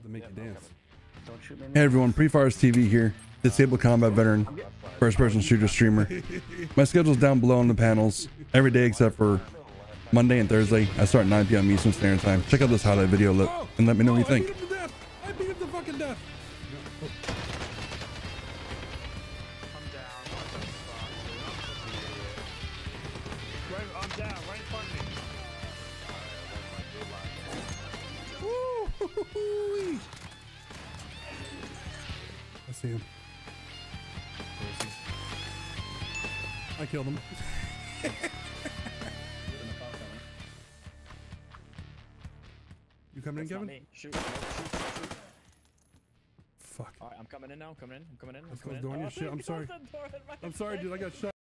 to make you dance. Don't shoot me. Hey everyone, PreFirezTV here, disabled combat veteran, first-person shooter streamer. My schedule's down below on the panels every day except for Monday and Thursday. I start at 9 p.m. Eastern Standard Time. Check out this highlight video and let me know what you think. I beat him to fucking death. I'm down, right in front of me. Woo-hoo-hoo-hoo-wee. I see him. I killed him. You coming in, Kevin? Shoot. Fuck. Alright, I'm coming in now. I'm coming in. Let's close the door on your shit. I'm sorry. I'm sorry, dude. I got shot.